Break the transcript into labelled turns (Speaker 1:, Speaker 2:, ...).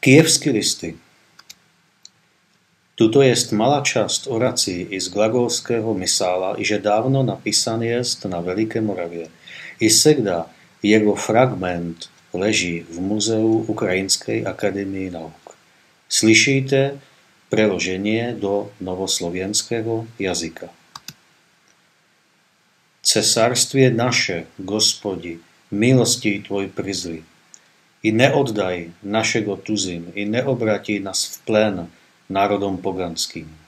Speaker 1: Kyjevsky listy. Tuto jest malá časť orací i z glagolského misála, iže dávno napísan jest na Veľké Moravě. I segda jeho fragment leží v Muzeu Ukrajinskej akademii nauk. Slyšíte preloženie do novoslovenského jazyka. Cesarstwie naše, Gospodi, milosti Tvoj prizli. I neoddaj našego tuzim, i neobratí nás v plén národom poganským.